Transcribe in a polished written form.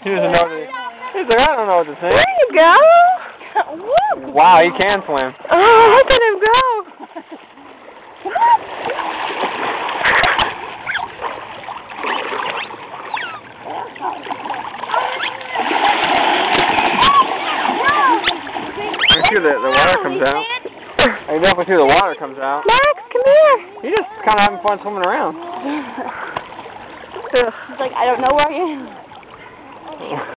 He doesn't know what he's like, I don't know what to say. There you go. Woo. Wow, he can swim. Oh, look at him go. I can see the water comes out. I can definitely see the water comes out. Max, come here. He's just kind of having fun swimming around. He's like, I don't know where I am.